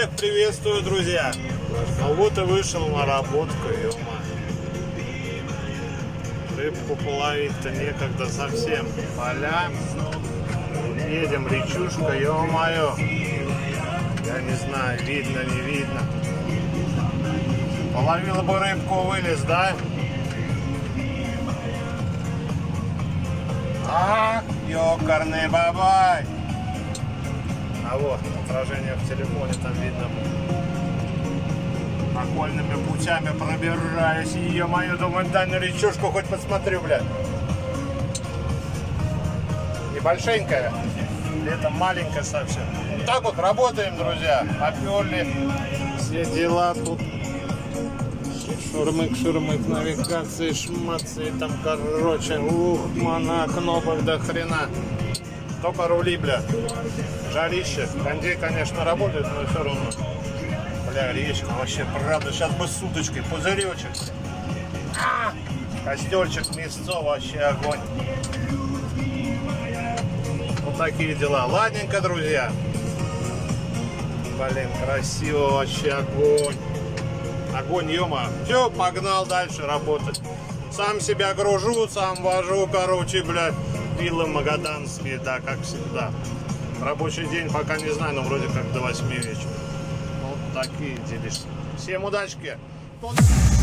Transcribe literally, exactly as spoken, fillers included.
Всех приветствую, друзья! Ну вот и вышел на работку, ё-мо. Рыбку половить-то некогда совсем. Поля. Едем, речушка, ё-моё. Я не знаю, видно, не видно. Половил бы рыбку, вылез, да? А, ёкарный бабай! А вот, отражение в телефоне там видно. Окольными путями пробираюсь. Ё-моё, думаю, дай на речушку хоть посмотрю, блядь. Небольшенькая. Летом маленькая совсем. Вот так вот работаем, друзья. Поперли. Все дела тут. Шурмык, шурмык, навигации, шмацы. Там, короче, ух, мана, кнопок до хрена. Только рули, бля. Жарище. Кондей, конечно, работает, но все равно. Бля, речка вообще, правда. Сейчас бы с удочкой. Пузыречек. А! Костерчик, мясцо, вообще огонь. Вот такие дела. Ладненько, друзья. Блин, красиво вообще, огонь. Огонь, ё-мо. Все, погнал дальше работать. Сам себя гружу, сам вожу, короче, блядь. Виллы магаданские, да, как всегда. Рабочий день пока не знаю, но вроде как до восьми вечера. Вот такие делишки. Всем удачки!